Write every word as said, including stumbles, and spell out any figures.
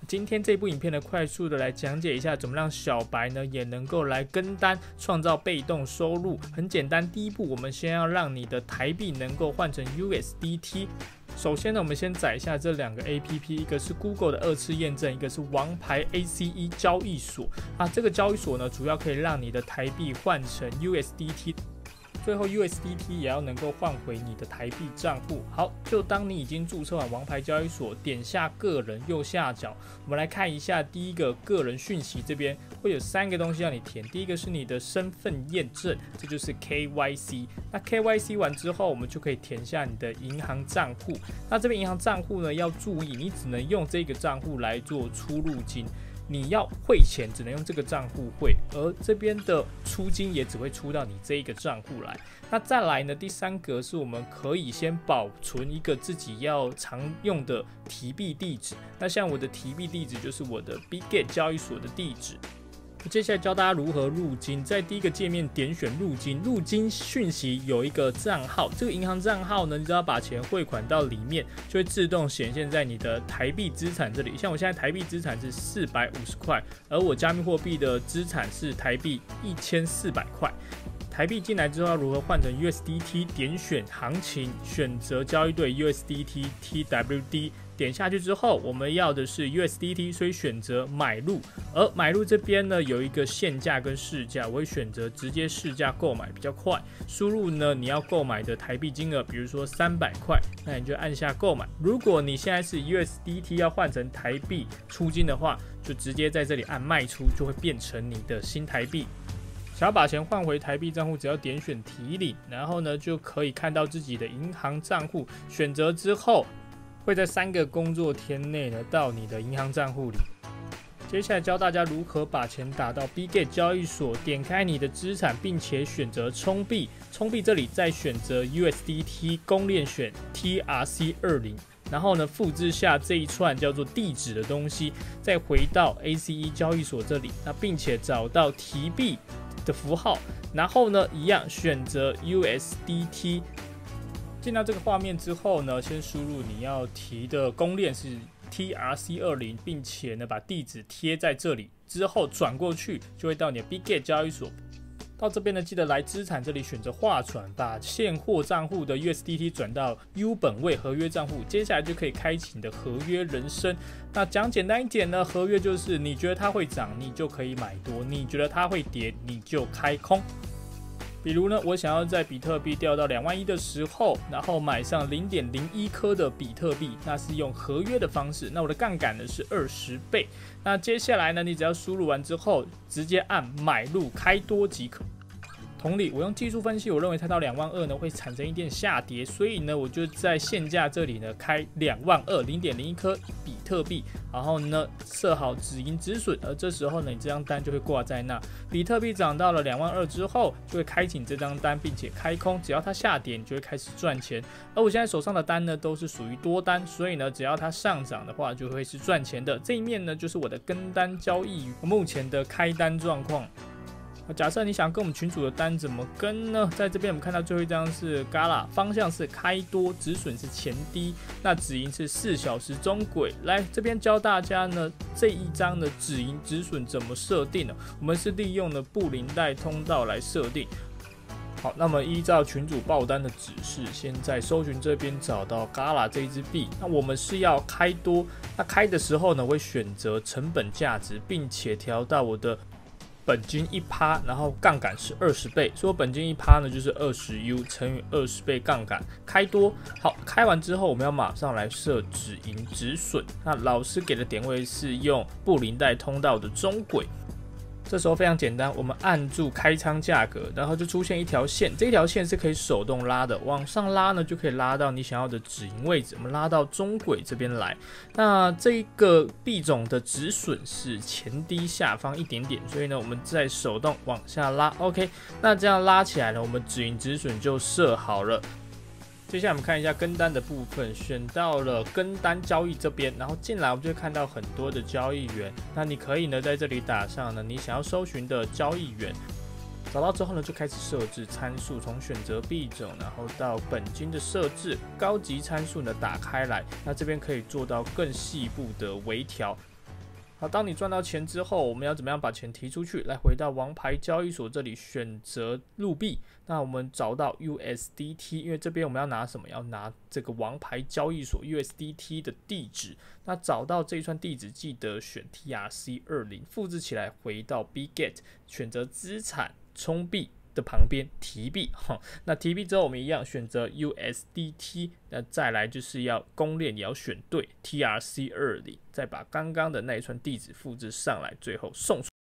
今天这部影片呢，快速的来讲解一下怎么让小白呢也能够来跟单创造被动收入。很简单，第一步我们先要让你的台币能够换成 U S D T。首先呢，我们先载下这两个 A P P， 一个是 Google 的二次验证，一个是王牌 A C E 交易所。啊，这个交易所呢，主要可以让你的台币换成 U S D T。最后 U S D T 也要能够换回你的台币账户。好，就当你已经注册完王牌交易所，点下个人右下角，我们来看一下第一个个人讯息，这边会有三个东西让你填。第一个是你的身份验证，这就是 K Y C。那 K Y C 完之后，我们就可以填下你的银行账户。那这边银行账户呢，要注意，你只能用这个账户来做出入金。你要汇钱只能用这个账户汇，而这边的出金也只会出到你这一个账户来。那再来呢，第三个是我们可以先保存一个自己要常用的提币地址。那像我的提币地址就是我的 Bitget 交易所的地址。接下来教大家如何入金，在第一个界面点选入金，入金讯息有一个账号，这个银行账号呢，你只要把钱汇款到里面，就会自动显现在你的台币资产这里。像我现在台币资产是四百五十块，而我加密货币的资产是台币一千四百块。台币进来之后要如何换成 U S D T？ 点选行情，选择交易对 U S D T T W D。点下去之后，我们要的是 U S D T， 所以选择买入。而买入这边呢，有一个限价跟市价，我会选择直接市价购买比较快。输入呢你要购买的台币金额，比如说三百块，那你就按下购买。如果你现在是 U S D T 要换成台币出金的话，就直接在这里按卖出，就会变成你的新台币。想要把钱换回台币账户，只要点选提领，然后呢就可以看到自己的银行账户。选择之后，会在三个工作天内呢到你的银行账户里。接下来教大家如何把钱打到 Bitget 交易所，点开你的资产，并且选择充币。充币这里再选择 U S D T 公链选 T R C 二十，然后呢复制下这一串叫做地址的东西，再回到 A C E 交易所这里，那并且找到提币的符号，然后呢一样选择 U S D T。进到这个画面之后呢，先输入你要提的公链是 T R C 二十， 并且呢把地址贴在这里，之后转过去就会到你的 Bitget 交易所。到这边呢，记得来资产这里选择划转，把现货账户的 U S D T 转到 U 本位合约账户，接下来就可以开启你的合约人生。那讲简单一点呢，合约就是你觉得它会涨，你就可以买多；你觉得它会跌，你就开空。比如呢，我想要在比特币掉到两万一的时候，然后买上 零点零一 颗的比特币，那是用合约的方式。那我的杠杆呢是二十倍。那接下来呢，你只要输入完之后，直接按买入开多即可。同理，我用技术分析，我认为它到两万二呢会产生一点下跌，所以呢，我就在限价这里呢开两万二 零点零一 颗比特币，然后呢设好止盈止损，而这时候呢，你这张单就会挂在那。比特币涨到了两万二之后，就会开启这张单，并且开空，只要它下跌，你就会开始赚钱。而我现在手上的单呢都是属于多单，所以呢，只要它上涨的话，就会是赚钱的。这一面呢就是我的跟单交易目前的开单状况。假设你想跟我们群组的单怎么跟呢？在这边我们看到最后一张是 Gala， 方向是开多，止损是前低，那止盈是四小时中轨。来这边教大家呢，这一张的止盈止损怎么设定呢？我们是利用了布林带通道来设定。好，那么依照群主爆单的指示，先在搜寻这边找到 Gala 这一支币。那我们是要开多，那开的时候呢，会选择成本价值，并且调到我的本金一趴，然后杠杆是二十倍，所以本金一趴呢就是二十 U 乘以二十倍杠杆，开多。好，开完之后我们要马上来设止盈止损。那老师给的点位是用布林带通道的中轨。这时候非常简单，我们按住开仓价格，然后就出现一条线，这条线是可以手动拉的，往上拉呢就可以拉到你想要的止盈位置。我们拉到中轨这边来，那这个币种的止损是前低下方一点点，所以呢我们再手动往下拉 ，OK， 那这样拉起来呢，我们止盈止损就设好了。接下来我们看一下跟单的部分，选到了跟单交易这边，然后进来我们就会看到很多的交易员。那你可以呢在这里打上呢你想要搜寻的交易员，找到之后呢就开始设置参数，从选择币种，然后到本金的设置，高级参数呢打开来，那这边可以做到更细部的微调。 好，当你赚到钱之后，我们要怎么样把钱提出去？来，回到王牌交易所这里，选择入币。那我们找到 U S D T， 因为这边我们要拿什么？要拿这个王牌交易所 U S D T 的地址。那找到这一串地址，记得选 T R C 二十，复制起来，回到 Bitget， 选择资产充币的旁边提币。那提币之后，我们一样选择 U S D T， 那再来就是要公链也要选对 T R C 二十，再把刚刚的那一串地址复制上来，最后送出。